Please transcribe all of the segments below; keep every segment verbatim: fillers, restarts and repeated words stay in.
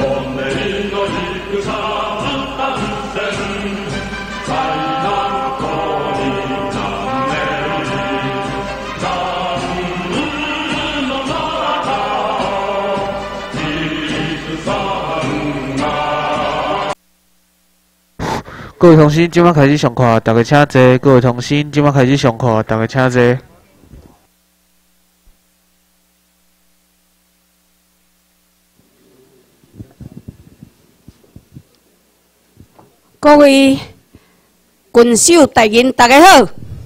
各位同心，即马开始上课，大家请坐。各位同心，即马开始上课，大家请坐。 各位群手大人，大家好。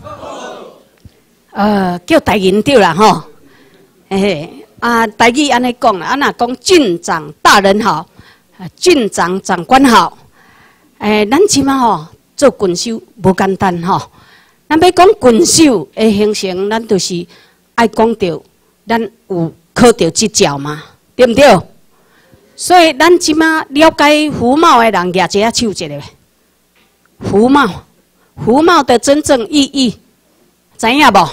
呃，叫大人对啦吼。诶，啊，台语安尼讲啦，啊，若讲郡长大人好，郡长长官好。诶，咱即马吼做群手无简单吼。咱要讲群手的形成，咱就是爱讲到咱有考到执照嘛，对毋对？所以咱即马了解服贸的人，举一下手一个。服贸，服贸的真正意义，知影无？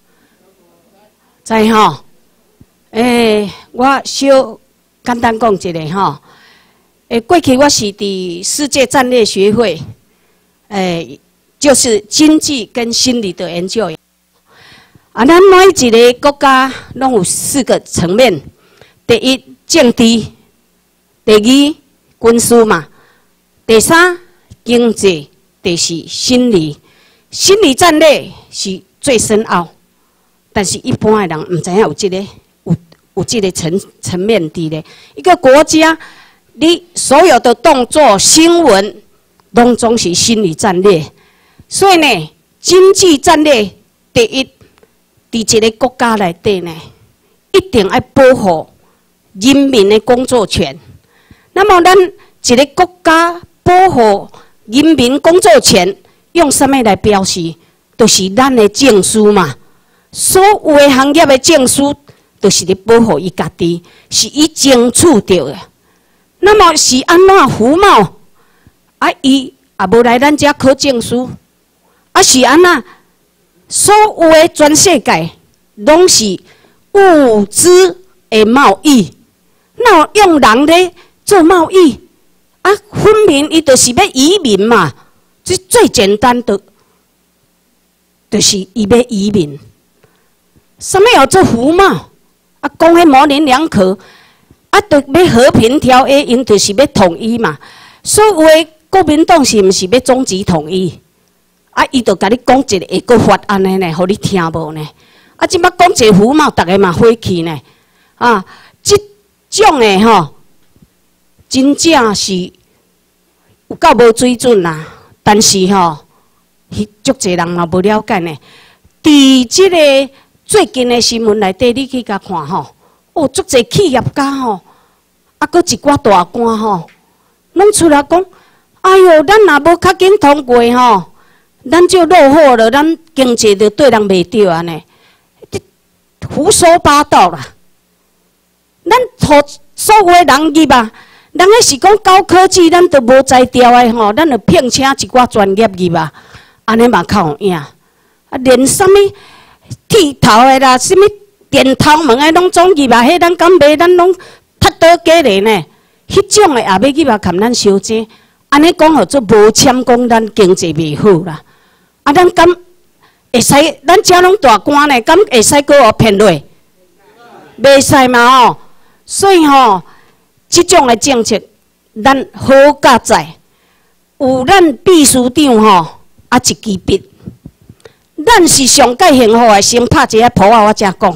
知吼？诶，我小简单讲一个吼。诶，过去我是伫世界战略学会，诶，就是经济跟心理的研究。啊，咱每一个国家拢有四个层面：第一，政治；第二，军事嘛；第三，经济；第四，心理。心理战略是最深奥，但是一般的人唔知影有这个有有这个层层面伫咧一个国家。你所有的动作、新闻，拢总是心理战略。所以呢，经济战略第一，伫一个国家内底呢，一定要保护人民的工作权。那么，咱一个国家保护人民工作权，用什么来表示？就是咱的证书嘛。所有的行业的证书，都是咧保护伊家己，是伊争取到的。那么是安怎服贸？啊，伊也无来咱遮考证书，啊是安怎？所有的全世界拢是物资的贸易，那用人咧做贸易，啊，分明伊就是要移民嘛。这最简单的，就是伊要移民。什么叫做服贸？啊，讲迄模棱两可。啊，就要和平条约，因就是要统一嘛。所有的国民党是毋是要终极统一？啊，伊就甲你讲一个下个法案的呢，互你听无呢？啊，即摆讲一个服贸，逐个嘛火气呢。啊，即种的吼，真正是有够无水准啦。但是吼，足侪人嘛无了解呢。伫即个最近的新闻内底，你去甲看吼。哦，足侪企业家吼，啊，搁一寡大官吼，拢出来讲，哎哟，咱若无较紧通过吼，咱就落后了，咱经济就对人袂着安尼，胡说八道啦！咱互所有诶人入啊，人迄是讲高科技，咱都无才调诶吼，咱就聘请一寡专业入啊，安尼嘛较有影。啊，连啥物剃头诶啦，啥物？电头门诶，拢总入啊！迄咱敢卖，咱拢踢倒价咧呢。迄种诶也要入啊，含咱小姐，安尼讲吼做无签讲咱经济袂好啦。啊，咱敢会使？咱遮拢大官呢，敢会使搁互骗落？袂使嘛吼。所以吼，即种诶政策，咱好甲在有咱秘书长吼啊一支笔，咱是上界幸福诶，先拍一下谱啊，我才讲。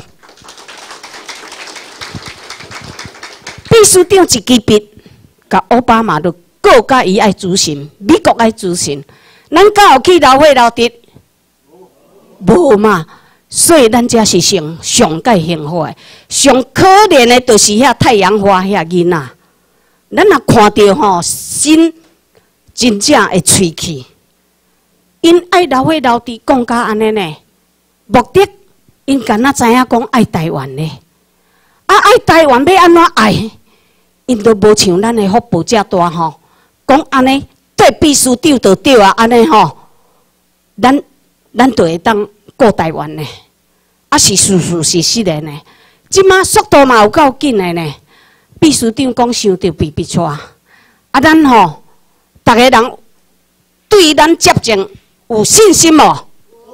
秘书长一支笔，甲奥巴马都告甲伊爱执行，美国爱执行，咱敢有去劳惠劳得？无嘛，所以咱遮是上上界幸福诶，上可怜诶，就是遐太阳花遐囡仔。咱若看到吼，心真正会喙气。因爱劳惠劳得讲甲安尼呢，目的因敢若知影讲爱台湾呢，啊爱台湾要安怎爱？因都无像咱的福报遮大吼，讲安尼对秘书长就对啊，安尼吼，咱咱就会当顾台湾呢，啊是事事实实的呢。即马速度嘛有够紧的呢， 秘书长讲想着比比出啊，咱吼，逐个人对咱接种有信心无？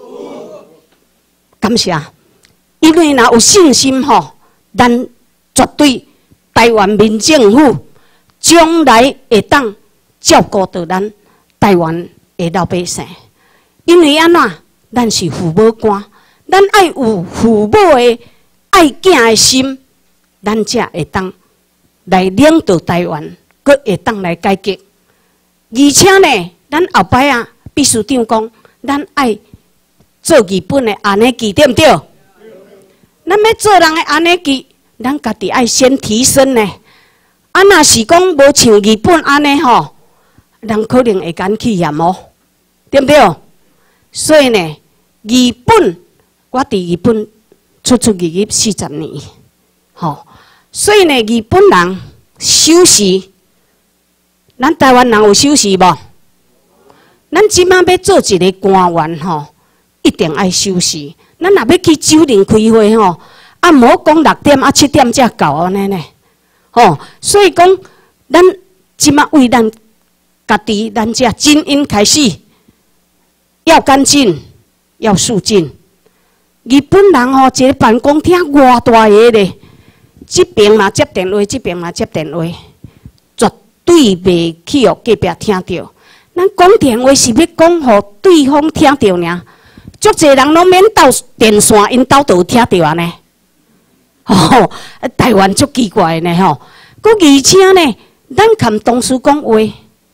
感谢，因为若有信心吼，咱绝对台湾民政府将来会当照顾到咱台湾的老百姓。因为安怎，咱是父母官，咱爱有父母的爱囝的心，咱才会当来领导台湾，佮会当来改革。而且呢，咱后摆啊，秘书长讲，咱爱做日本的安尼记，对毋对？咱要做人的安尼记，咱家己爱先提升呢。啊，若是讲无像日本安尼吼，人可能会敢去嫌哦，对毋对？所以呢，日本我伫日本出出入入四十年，吼，所以呢，日本人守时，咱台湾人有守时无？咱即摆要做一个官员吼，一定爱守时。咱若要去酒店开会吼，啊，唔好讲六点啊七点才到安尼呢，吼。所以讲，咱即摆为咱家己，咱只精英开始，要干净，要肃静。日本人吼，一个办公厅偌大个咧，这边嘛接电话，这边嘛接电话，绝对袂去互隔壁听到。咱讲电话是要讲互对方听到尔，足侪人拢免斗电线，因兜都有听到安尼。吼，台湾足奇怪呢吼，佮而且呢，咱含同事讲话，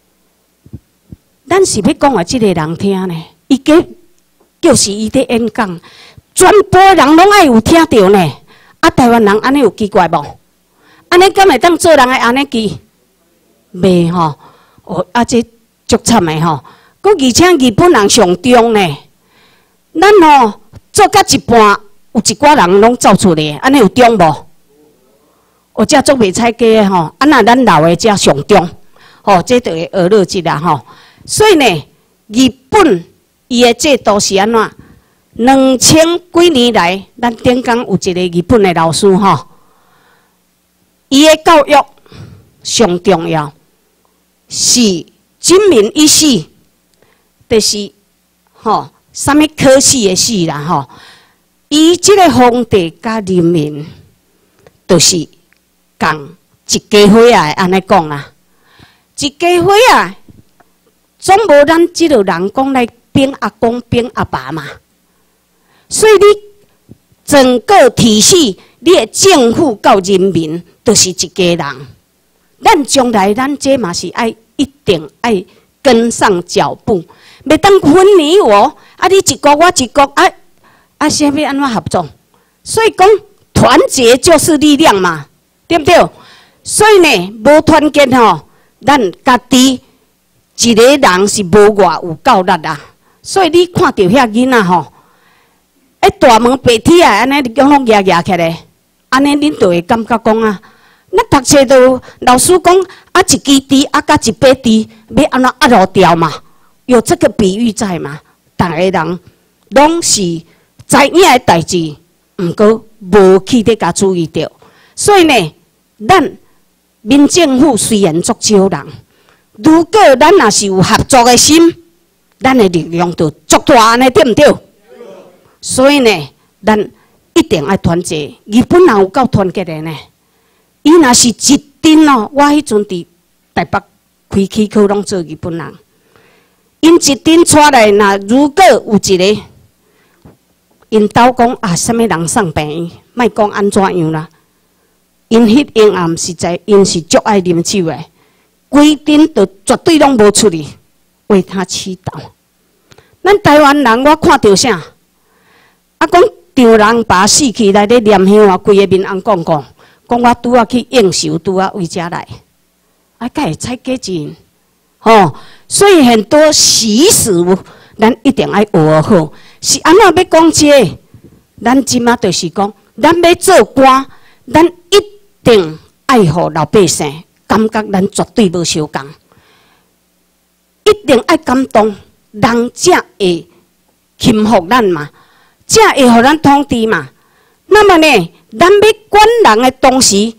咱是要讲互即个人听呢，伊个就是伊伫演讲，全部人拢爱有听到呢。啊，台湾人安尼有奇怪无？安尼敢会当做人诶安尼记？袂吼，哦，啊这。足惨的吼，佮而且日本人上中呢，咱吼做到一半，有一寡人拢走出来，安尼有中无？我遮做袂菜价的吼，啊那咱老的遮上中，吼，这就会学落一啦吼。所以呢，日本伊的制度是安怎？两千几年来，咱顶港有一个日本的老师吼，伊的教育上重要是。金民一世，就是吼，啥物科系的系啦吼。伊即个皇帝甲人民，就是共一家伙啊，安尼讲啦。一家伙啊，总无咱即个人讲来变阿公变阿爸嘛。所以你整个体系，你的政府到人民，就是一家人。咱将来咱这嘛是爱。一定爱跟上脚步，袂当分你我，啊你一国我一国，啊啊，啥物安怎合作？所以讲团结就是力量嘛，对不对？所以呢，无团结吼，咱家己一个人是无偌有够力啊。所以你看到遐囡仔吼，一大门白铁啊，安尼你讲拢压压起来，安尼恁就会感觉讲啊。咱读册都老师讲啊，一支枝啊，甲一把枝，要安怎压落掉嘛？有这个比喻在嘛？逐个人拢是知影的代志，毋过无去咧甲注意到。所以呢，咱民政府虽然足少人，如果咱若是有合作的心，咱的力量就足大安尼，对毋对？所以呢，咱一定要团结。日本人有够团结的呢。伊若是一阵哦，我迄阵伫台北开起课，拢做日本人。因一阵出来，若如果有一个，因兜讲啊，啥物人送病，莫讲安怎样啦。因迄阴暗实在，因是足爱啉酒的，规阵就绝对拢无出去为他祈祷。咱台湾人，我看到啥？啊，讲丈人把死去来咧念香啊，规个面红光光。讲我拄啊去应酬，拄啊为遮来，啊，该会猜价钱，吼。所以很多习俗，咱一定爱学好。是安怎要讲这？咱即马就是讲，咱要做官，咱一定爱护老百姓，感觉咱绝对无相共，一定爱感动，人才会钦服咱嘛，才会互咱统治嘛。那么呢？咱要管人的同时，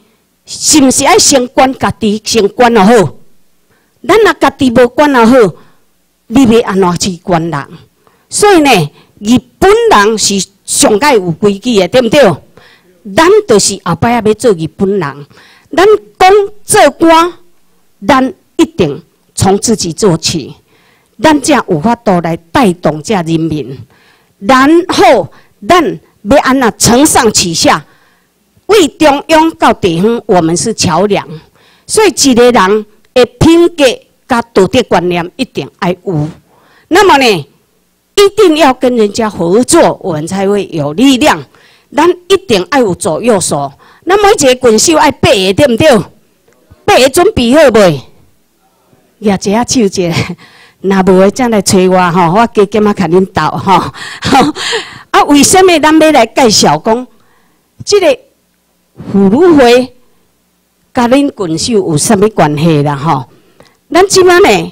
是毋是爱先管家己，先管好？咱若家己无管好，你要安怎去管人？所以呢，日本人是上界有规矩的，对不对？咱就是后摆要做日本人，咱讲做官，咱一定从自己做起，咱才有法度来带动这人民。然后，咱要安怎承上启下，为中央到地方，我们是桥梁。所以，一个人的品格甲道德观念一定要有。那么呢，一定要跟人家合作，我们才会有力量。咱一定要有左右手。那每一个quyền手要八個，對唔對？八個準備好未？舉一下手者，若無的，才來找我吼，我加減仔甲恁鬥吼。啊，為什麼咱要來介紹講，這個婦女會甲恁quyền手有啥物關係啦？吼，咱即擺呢，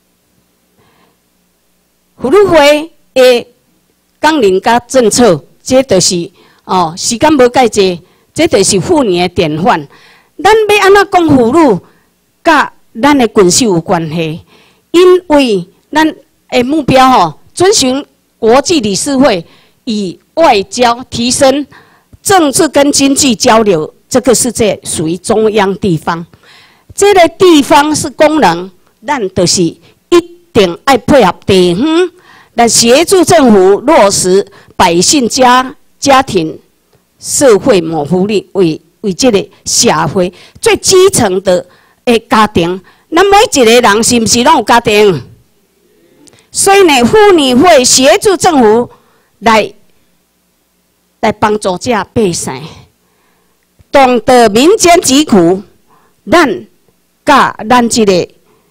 婦女會的綱領甲政策，這就是哦，時間無介濟。這就是婦女的典範。咱要安怎講婦女，甲咱的quyền手有關係，因為咱的目標吼，遵循國際理事會以外交提升政治跟經濟交流，這個是這屬於中央地方。這個地方是功能，咱就是一定要配合地方來協助政府落實百姓家家庭。社會謀福利，為為這個社會最基層的誒家庭，咱每一個人是毋是攏有家庭？所以呢，婦女會協助政府來來幫助這百姓，懂得民間疾苦，咱甲咱這個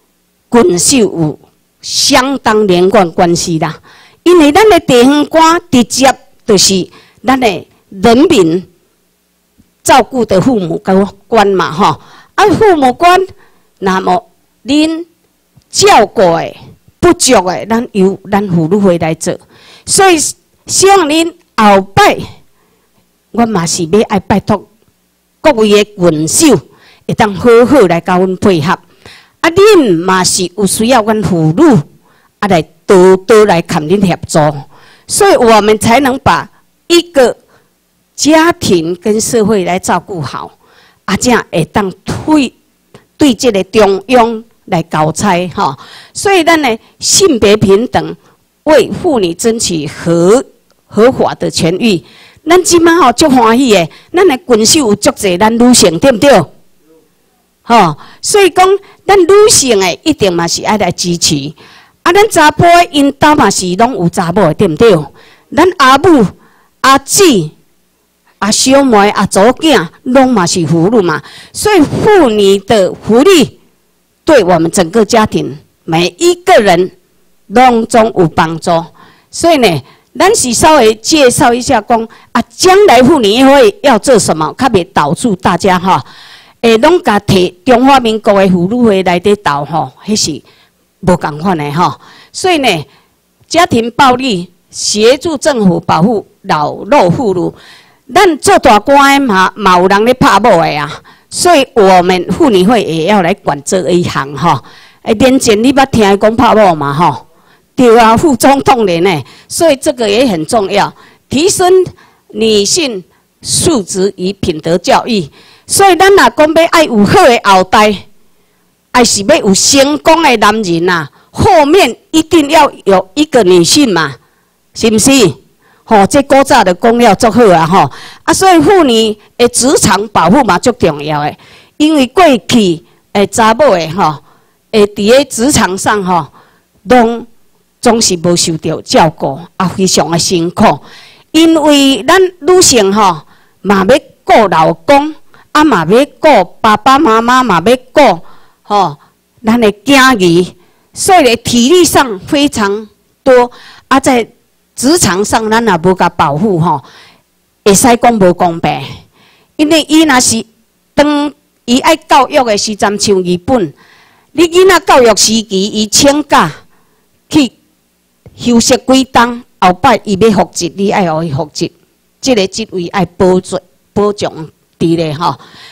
quyền手有相當連貫關係啦。因為咱的地方官直接就是咱的。人民照顧的父母官嘛，吼，啊，父母官，那麼恁照顧的不足的，咱由咱婦女會來做。所以希望恁後擺，我嘛是要愛拜託各位的quyền手，會當好好來甲阮配合。啊，恁嘛是有需要阮婦女，啊來多多來看恁合作，所以我們才能把一個。家庭跟社會來照顧好，啊，這樣會當對對這個中央來交差哈。所以咱呢性別平等，為婦女爭取合合法的權益，咱即馬吼足歡喜的，咱的quyền手有足濟咱女性，對不對？吼，所以講咱女性的一定嘛是愛來支持，啊，咱查甫的因兜嘛是攏有查某的，對不對？咱阿母阿姊。啊，小妹、啊，祖囝，攏嘛是婦女嘛，所以婦女的福利對我們整個家庭每一個人攏總有幫助。所以呢，咱是稍微介紹一下講啊，將來婦女會要做什麼，較袂導致大家哈，誒，攏甲摕中華民國的婦女會來底導吼，迄是無共款的吼。所以呢，家庭暴力協助政府保護老弱婦孺。咱做大官的嘛，嘛有人咧拍某的啊，所以我們婦女會也要來管這一行哈。誒，年前你捌聽講拍某嘛吼？對啊，副總統連呢，所以這個也很重要，提升女性素質與品德教育。所以咱若講要愛有好的後代，還是要有成功的男人啊，後面一定要有一個女性嘛，是不是？吼，這古早的講了足好啊！吼，啊，所以婦女的職場保護嘛足重要誒，因為過去誒查某誒吼，誒佇個職場上吼，攏總是無受到照顧，啊，非常的辛苦。因為咱女性吼，嘛要顧老公，啊嘛要顧爸爸媽媽，嘛要顧吼咱的囝兒，所以咧體力上非常多，啊在。職場上，咱也無甲保護吼，會使講無公平。因為伊若是當伊愛教育的時陣，像日本，你囡仔教育時期，伊請假去休息幾冬，後擺伊要復職，你愛互伊復職，即個職位愛保障保障佇咧吼。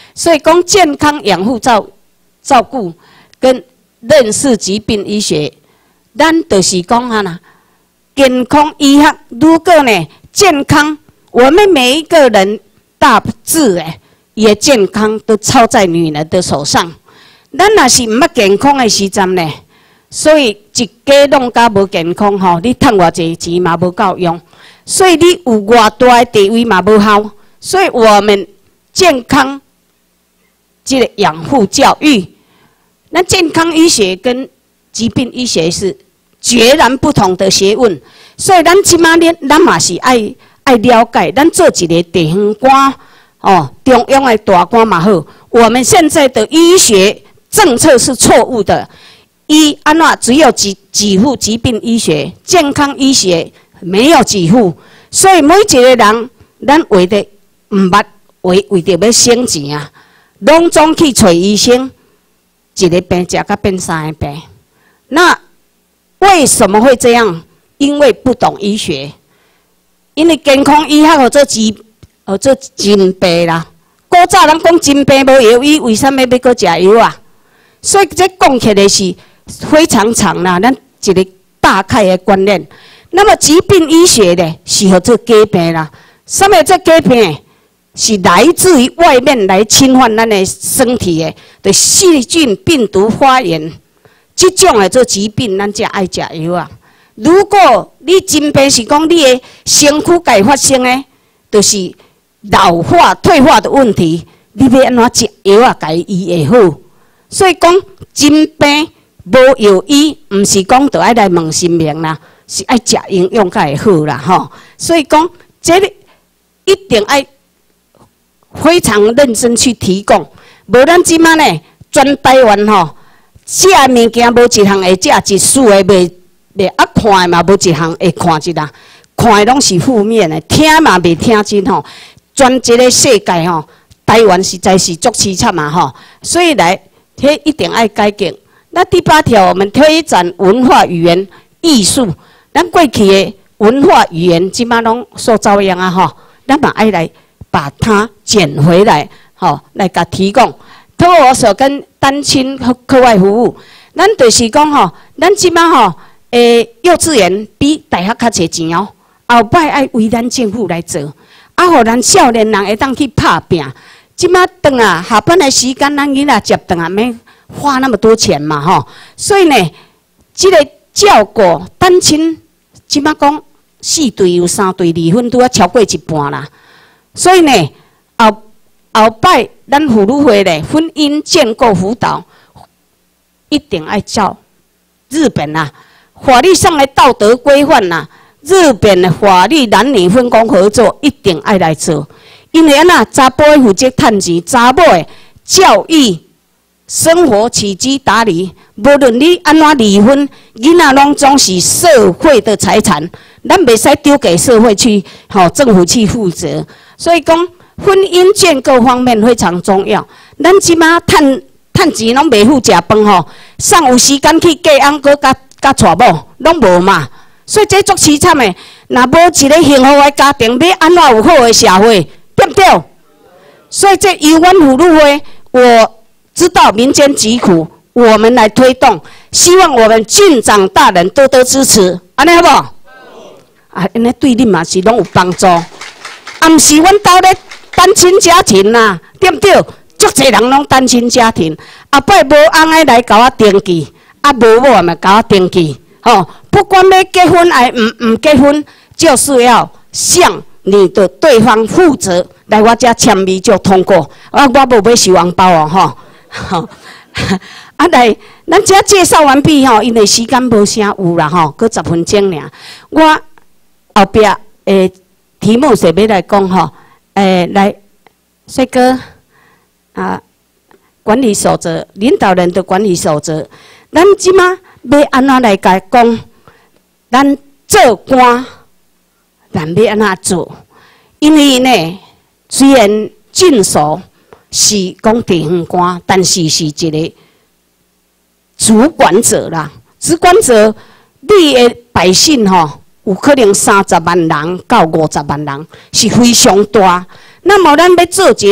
所以讲健康养护照照顾跟认识疾病医学，咱就是讲哈啦，健康医学如果呢健康，我们每一个人大致诶也健康都操在女人的手上。咱若是毋捌健康的时阵呢，所以一家拢甲无健康吼，你趁偌济钱嘛无够用，所以你有偌大的地位嘛无效。所以我们健康这个养护教育，那健康医学跟疾病医学是截然不同的学问。所以咱即马咧，咱嘛是爱爱了解，咱做一个地方官哦，中央的大官嘛好。我们现在的医学政策是错误的，医安怎只有几几户疾病医学、健康医学没有几户，所以每一个人，咱为的毋捌为为着要省钱啊，拢总去找医生，一个病食甲变三个病。那为什么会这样？因为不懂医学，因为健康医学或者疾或者真病啦。古早人讲真病无药医，为什么要搁食药啊？所以这讲起来是非常长啦，咱一个大概的观念。那么疾病医学呢，是和这假病啦。什么这假病？是来自于外面来侵犯咱的身体的，对细菌、病毒发炎，这种的做疾病，咱才爱食药啊。如果你真病是讲你的身躯该发生的，就是老化、退化的问题，你要安怎食药啊？该医会好。所以讲真病无药医，毋是讲就爱来问神明啦，是爱食营养才会好啦吼。所以讲这个一定爱非常认真去提供，无咱即马呢，全台湾吼，食物件无一项会食，一输的袂袂啊看的嘛无一项会看一啦，看的拢是负面的，听嘛袂听真吼。全一个世界吼，台湾实在是足凄惨嘛吼，所以来。迄一定爱改革。那第八条，我们推展文化语言艺术。咱过去的文化语言，即马拢受遭殃啊！吼，咱嘛爱来把它捡回来，吼，来甲提供。托我所跟单亲课外服务，咱就是讲吼，咱即马吼，诶，幼稚园比大学较侪钱哦。后摆爱为咱政府来做，啊，互咱少年人会当去拍拼。即马顿啊，下班的时间，咱囡仔接顿啊，免花那么多钱嘛，吼。所以呢，即、这个照顾单亲，即马讲四对有三对离婚，都要超过一半啦。所以呢，后后摆咱妇女会咧婚姻建构辅导，一定爱照日本啊法律上的道德规范呐，日本的法律男女分工合作，一定爱来做。因为啊，查甫负责趁钱，查某的教育、生活起居打理，无论你安怎离婚，囡仔拢总是社会的财产，咱袂使丢给社会去，吼、哦、政府去负责。所以讲，婚姻建构方面非常重要。咱即马趁趁钱拢袂付食饭吼，上有时间去嫁翁，搁甲甲娶某，拢无嘛。所以这足凄惨的。若无一个幸福的家庭，要安怎有好的社会？对不对？所以这台湾妇女会，我知道民间疾苦，我们来推动，希望我们郡长大人多多支持，安尼好不好？啊，安尼对你嘛是拢有帮助。啊，毋是阮兜咧单亲家庭呐、啊，对不对？足侪人拢单亲家庭，后摆无翁爱来甲我登记，啊无某嘛甲我登记，吼、哦，不管要结婚还唔唔结婚，就是要向你的对方负责，来我遮签名就通过。啊，我无要收红包哦，吼。好，啊来，咱遮介绍完毕吼，因为时间无啥有啦吼，搁十分钟尔。我后壁诶题目是要来讲吼，诶来，帅哥啊，管理守则，领导人的管理守则，咱即马要安怎来甲讲？咱做官。咱要安怎做？因为呢，虽然郡守是讲地方官，但是是一个主管者啦。主管者，你的百姓吼，有可能三十万人到五十万人，是非常大。那么咱要做一个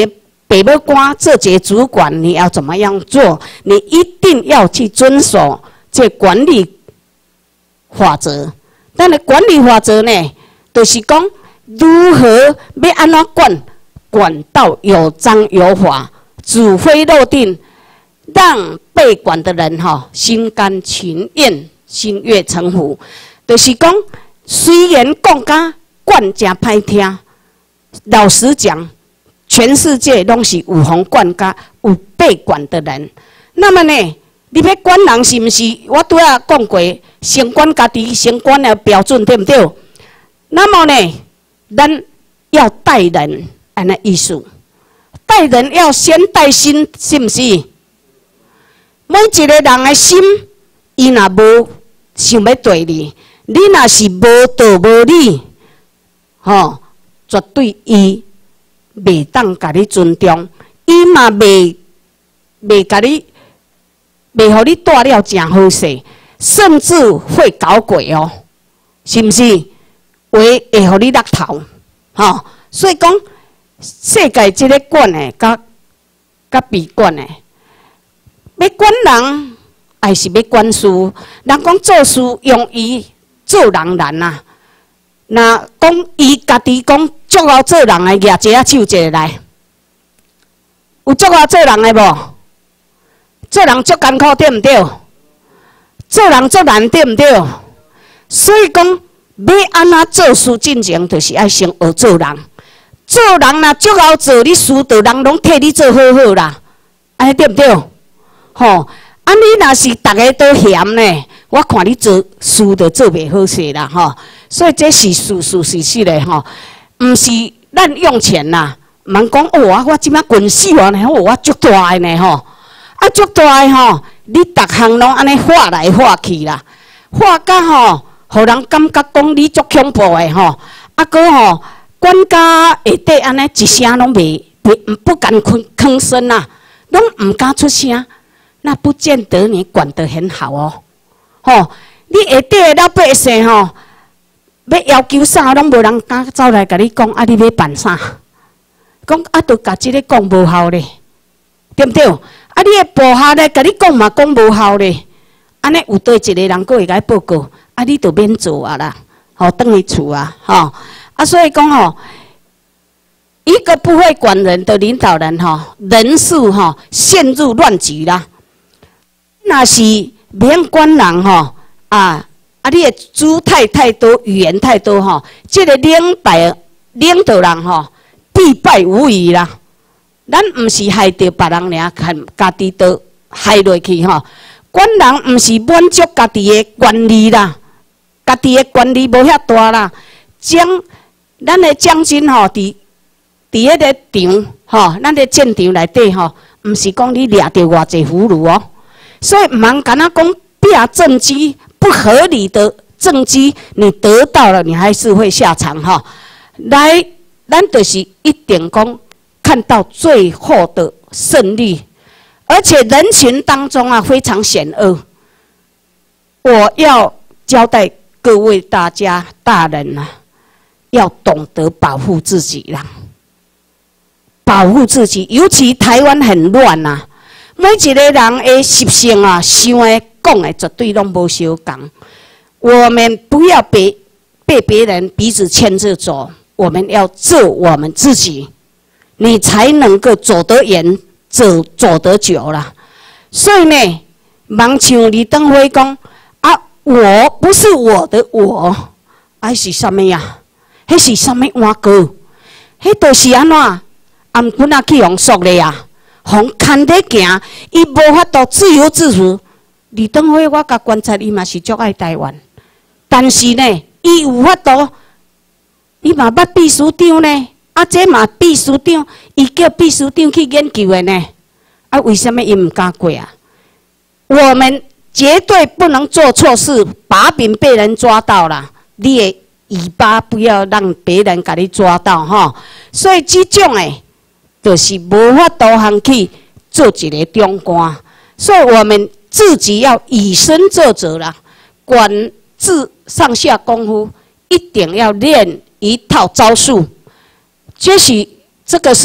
北部官这节主管，你要怎么样做？你一定要去遵守这管理法则。但是管理法则呢，就是讲如何要安怎管，管到有章有法，指挥落定，让被管的人哈、哦、心甘情愿、心悦诚服。就是讲，虽然讲甲管真歹听，老实讲。全世界拢是有方管甲有被管的人，那么呢，你要管人是毋是？我拄仔讲过，先管家己，先管的标准对不对？那么呢，咱要带人，安尼意思，带人要先带心，是毋是？每一个人的心，伊若无想要对你，你若是无道无理，吼、哦，绝对伊。袂当甲你尊重，伊嘛袂袂甲你，袂互你带了真好势，甚至会搞鬼哦，是毋是？会会互你落头，吼、哦。所以讲，世界即个管的，甲甲被管的，要管人，还是要管事？人讲做事容易，做人难啊。那讲伊家己讲。足够做人的，举一下手一个来。有足够做人的无？做人足艰苦，对毋对？做人足难，对毋对？所以讲，要安怎做事进前，就是爱先学做人。做人若足够做，你事道人拢替你做好好啦，安尼对毋对？吼，啊你若是逐个都嫌呢，我看你做事就做袂好势啦，吼。所以这是事事实实的吼。毋是咱用钱啦，茫讲哦啊，我即摆滚死我呢，我足大个呢吼，啊足大个吼，你逐项拢安尼画来画去啦，画甲吼，互人感觉讲你足恐怖个吼，啊搁吼管家下底安尼一声拢袂袂不敢吭吭声啦，拢毋敢出声，那不见得你管得很好哦，吼，你下底个老百姓吼。要要求啥，拢无人敢走来甲你讲，啊！你要办啥？讲啊，都甲即个讲无效咧，对毋对？啊，你个部下咧，甲你讲嘛，讲无效咧，安尼有对一个人，佫会甲你报告，啊，你就免做啊啦，吼，转去厝啊，吼，啊，所以讲吼，一个不会管人的领导人，吼，人事吼陷入乱局啦。若是免管人，吼啊。啊！你的姿态太多，语言太多吼，这个领导领导人吼，必败无疑啦。咱毋是害着别人尔，看家己都害落去吼。管人毋是满足家己的权利啦，家己的权利无遐大啦。将咱的将军吼，伫伫迄个场吼，咱的战场内底吼，毋是讲你掠着偌济俘虏哦，所以毋通干那讲拼政绩。不合理的政绩，你得到了，你还是会下场哈。来，咱就是一点讲看到最后的胜利，而且人群当中啊非常险恶。我要交代各位大家大人啊，要懂得保护自己啦，保护自己。尤其台湾很乱呐、啊，每一个人的习性啊，想的。讲的绝对拢无相共，我们不要被被别人鼻子牵着走，我们要做我们自己，你才能够走得远，走走得久啦。所以呢，忙像李登辉讲啊，我不是我的我，还是什么呀？迄是什么碗糕？迄都是安怎？颔棍啊去用缩的啊，互牵在行，伊无法度自由自主。李登辉，我甲观察伊嘛是足爱台湾，但是呢，伊有法度，伊嘛捌秘书长呢，啊，这嘛秘书长，伊叫秘书长去研究的呢，啊，为什么伊唔敢过啊？我们绝对不能做错事，把柄被人抓到了，你的尾巴不要让别人甲你抓到哈。所以这种诶，就是无法度通去做一个中官，所以我们。自己要以身作则啦，管治上下功夫一定要练一套招数。这是这个是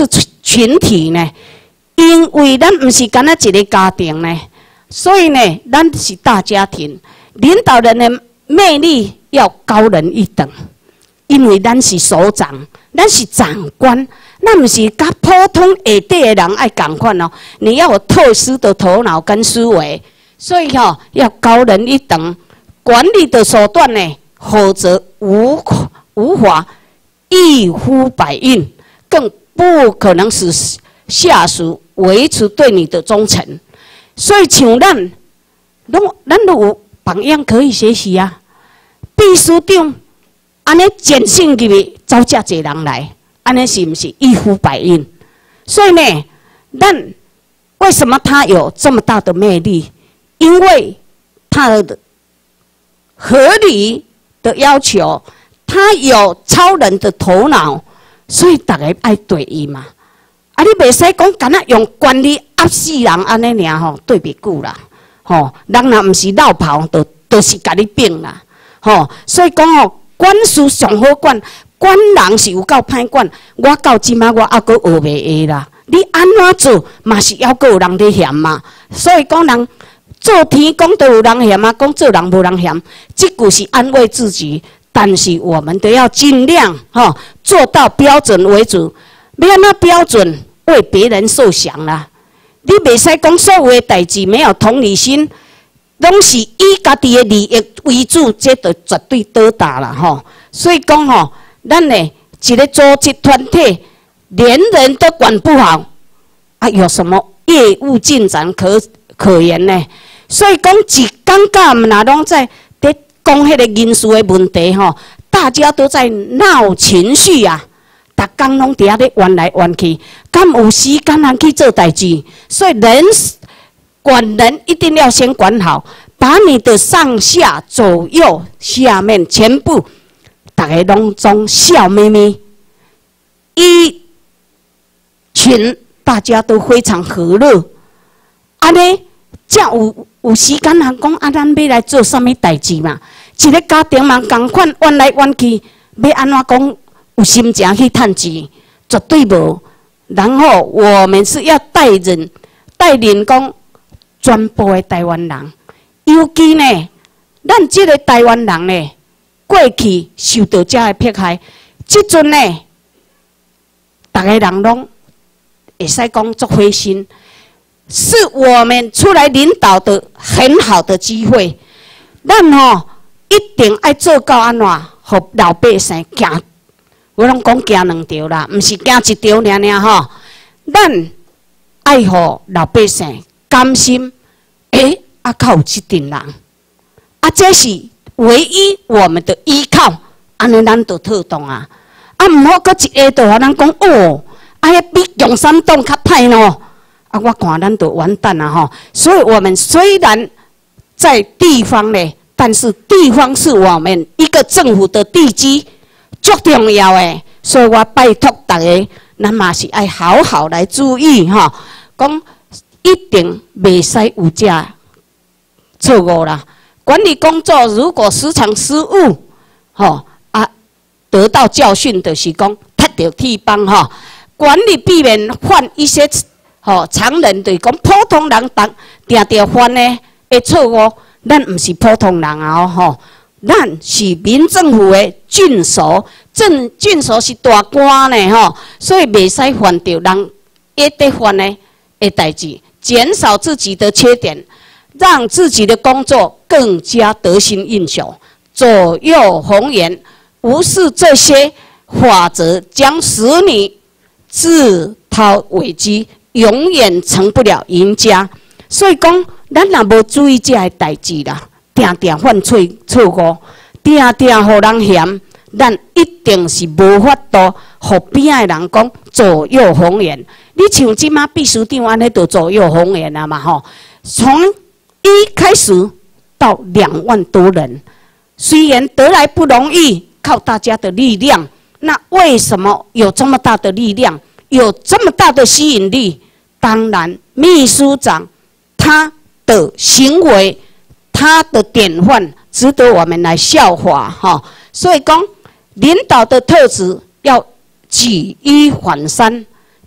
群体呢？因为咱不是干那一个家庭呢，所以呢，咱是大家庭。领导人的魅力要高人一等，因为咱是首长，咱是长官，咱不是甲普通下底的人爱同款哦。你要有特殊的头脑跟思维，所以吼、哦、要高人一等。管理的手段呢，否则无无法一呼百应，更不可能使下属维持对你的忠诚。所以像咱，拢咱都有榜样可以学习啊。秘书长安尼简性入去，招遮济人来，安尼是不是一呼百应？所以呢，咱为什么他有这么大的魅力？因为他的合理的要求，他有超人的头脑，所以大家爱对伊嘛。啊，你袂使讲干那用管理压死人安尼尔吼，对袂久啦。吼，人若毋是老炮，就就是甲你变啦。吼，所以讲吼，管事上好管，管人是有够歹管。我到即马我还阁学袂下啦。你安怎做嘛是还阁有人咧嫌嘛。所以讲人。做天公都有人嫌啊，讲做人无人嫌，这句是安慰自己。但是我们都要尽量哈、哦、做到标准为主，不要那标准为别人受想啦。你袂使讲所有的代志没有同理心，拢是以家己的利益为主，这就绝对倒大啦吼、哦。所以讲吼、哦，咱呢一个组织团体，连人都管不好，啊，有什么业务进展可可言呢？所以讲，一尴尬，若拢在在讲迄个人事的问题吼，大家都在闹情绪啊，逐工拢伫遐咧弯来弯去，敢有时间通去做代志？所以人管人一定要先管好，把你的上下左右下面全部，大家拢总笑眯眯，一群大家都非常和乐，安尼才有。有时间人讲啊，咱要来做啥物代志嘛？一个家庭嘛，共款弯来弯去，要安怎讲有心情去趁钱？绝对无。然后我们是要带人带领讲全部的台湾人，尤其呢，咱这个台湾人呢，过去受到这个迫害，即阵呢，大家人拢会使讲足灰心。是我们出来领导的很好的机会，咱吼、哦、一定爱做到安怎，互老百姓行，我拢讲行两条啦，毋是行一条尔尔吼。咱爱互老百姓甘心，诶、欸，啊靠有这群人，啊这是唯一我们的依靠，安尼咱就妥当啊。啊，毋好搁一下就互咱讲哦，啊迄比共产党较歹喏。啊，我看咱都完蛋了哈！所以，我们虽然在地方呢，但是地方是我们一个政府的地基，足重要诶。所以我拜托大家，咱嘛是爱好好来注意哈。讲一定袂使有这错误啦。管理工作如果时常失误，吼啊，得到教训的是讲踢到铁板哈。管理避免犯一些。吼，常人对讲普通人当定定犯呢的错误，咱毋是普通人啊！吼，咱是民政府的郡守，镇郡守是大官呢！吼，所以袂使犯着人一得犯呢的代志，减少自己的缺点，让自己的工作更加得心应手，左右逢源。无视这些法则，将使你自讨危机。永远成不了赢家，所以讲，咱若无注意这个代志啦，定定犯错错误，定定互人嫌，咱一定是无法度，互边的人讲左右逢源。你像即马秘书长安尼，就左右逢源啊嘛吼。从一开始到两万多人，虽然得来不容易，靠大家的力量，那为什么有这么大的力量？有这么大的吸引力，当然秘书长他的行为，他的典范值得我们来效法哈。所以讲，领导的特质要举一反三，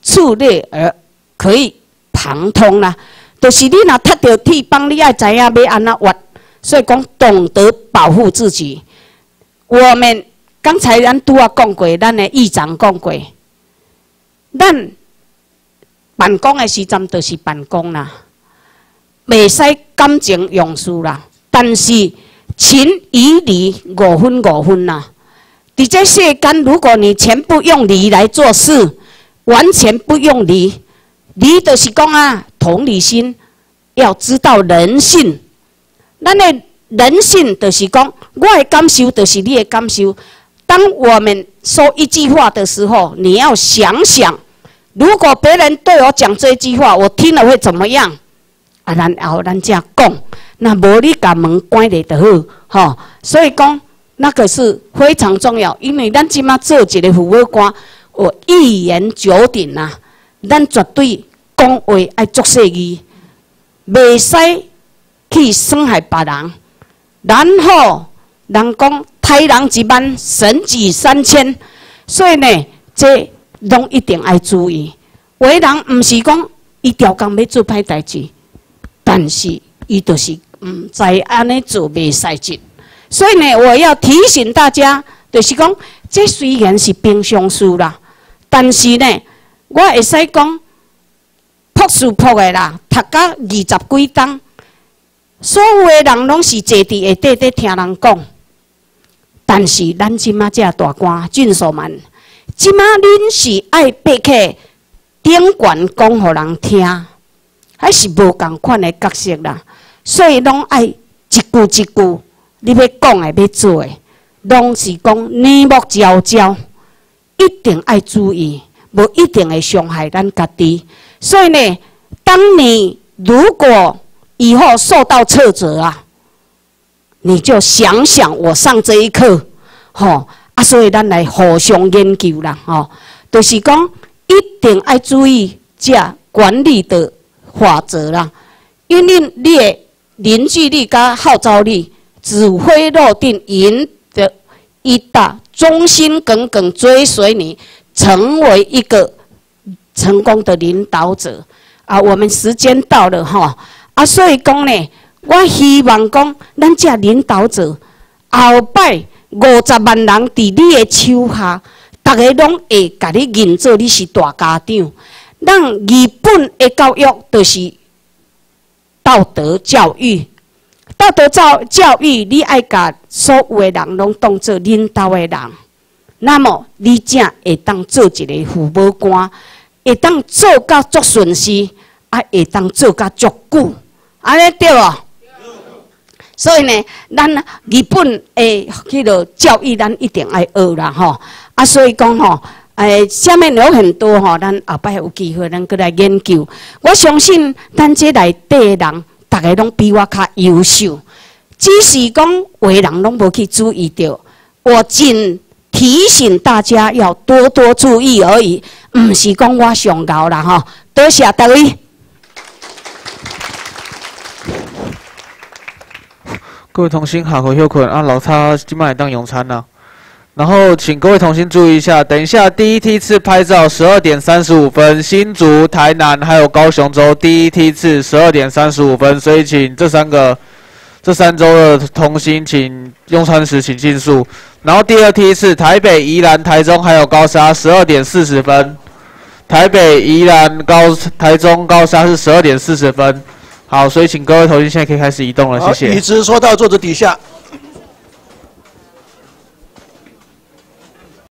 触类而可以旁通啦。就是你若踢到铁棒，你爱知影要安怎挖，所以讲懂得保护自己。我们刚才咱拄啊讲过，咱的议长讲过，咱办公的时阵就是办公啦，袂使感情用事啦。但是情与理五分五分啦。伫这世间，如果你全部用理来做事，完全不用理，理就是讲啊，同理心，要知道人性。咱的人性就是讲，我的感受就是你的感受。当我们说一句话的时候，你要想想，如果别人对我讲这句话，我听了会怎么样？啊，然后咱才讲，那无你把门关咧就好，吼。所以讲，那个是非常重要，因为咱即马做一个父母官，我一言九鼎呐、啊，咱绝对讲话爱足细语，袂使去伤害别人。然后人讲害人一万，神举三千，所以呢，这拢一定爱注意。有的人毋是讲伊调工要做歹代志，但是伊就是毋知安尼做袂使进。所以呢，我要提醒大家，就是讲，这虽然是平常事啦，但是呢，我会使讲朴素朴的啦，读到二十几档。所有的人拢是坐伫下底在听人讲，但是咱即马这大官俊硕们，即马恁是爱爬起顶悬讲互人听，还是无共款的角色啦？所以拢爱一句一句，你要讲的要做的，拢是讲耳目交交，一定爱注意，无一定会伤害咱家己。所以呢，当你如果以后受到挫折啊，你就想想我上这一课，吼啊，所以咱来互相研究啦，吼，就是讲一定要注意这管理的法则啦，因为你的凝聚力跟号召力、指挥若定、引的一大忠心耿耿追随你，成为一个成功的领导者啊！我们时间到了哈。啊，所以讲呢，我希望讲，咱这领导者后摆五十万人伫你的手下，大家拢会甲你认做你是大家长。咱日本的教育就是道德教育，道德教教育，你爱甲所有的人拢当做领导的人，那么你才会当做一个父母官，会当做甲足顺势，啊，会当做甲足久。安尼对无？所以呢，咱日本诶迄个教育，咱一定爱学啦吼。啊，所以讲吼，诶，下面有很多吼，咱后摆有机会，咱过来研究。我相信咱这内底诶人，大家拢比我较优秀，只是讲有诶人拢无去注意到。我仅提醒大家要多多注意而已，毋是讲我上高啦吼。多谢各位。 各位同心下回休困啊，老差今晚来当用餐啦。然后请各位同心注意一下，等一下第一梯次拍照十二点三十五分，新竹、台南还有高雄州第一梯次十二点三十五分，所以请这三个这三周的同心请用餐时请尽速。然后第二梯次台北、宜兰、台中还有高沙十二点四十分，台北、宜兰、高台中、高沙是十二点四十分。好，所以请各位同心现在可以开始移动了，谢谢。 椅子说到桌子底下。